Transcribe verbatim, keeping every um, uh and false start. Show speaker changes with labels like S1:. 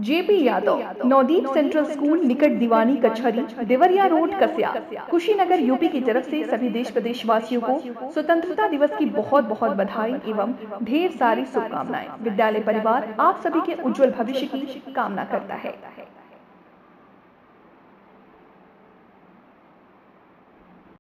S1: JP Yadav, Navdeep central school निकट दीवानी कचहरी, देवरिया रोड, कसिया, कुशीनगर, यूपी की तरफ से सभी देश प्रदेशवासियों को स्वतंत्रता दिवस की बहुत बहुत बधाई एवं ढेर सारी शुभकामनाएं। विद्यालय परिवार आप सभी के उज्जवल भविष्य की कामना करता है।